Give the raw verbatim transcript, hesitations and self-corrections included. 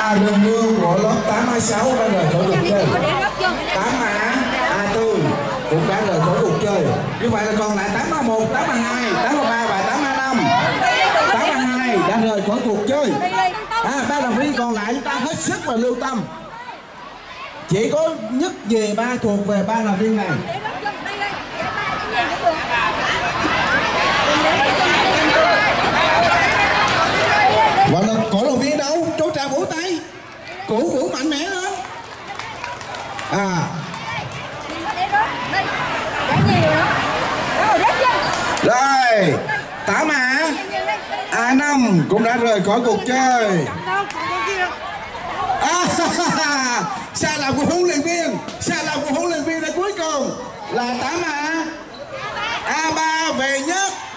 À, đường mưa của lớp tám A sáu đã rời khỏi cuộc chơi. tám A A tư cũng đã rời khỏi cuộc chơi. Như vậy là còn lại tám A một, tám A hai, tám A ba và tám A năm. tám A hai đã rời khỏi cuộc chơi. À, ba đồng viên còn lại chúng ta hết sức là lưu tâm. Chỉ có nhất về ba thuộc về ba đồng viên này. Và là cổ động viên đâu? Chú Trà vỗ tay. Cổ vũ mạnh mẽ lên. À. Rồi, tám A A năm cũng đã rời khỏi cuộc chơi. À, sai lầm của huấn luyện viên, sai lầm của huấn luyện viên là cuối cùng là tám A A ba về nhất.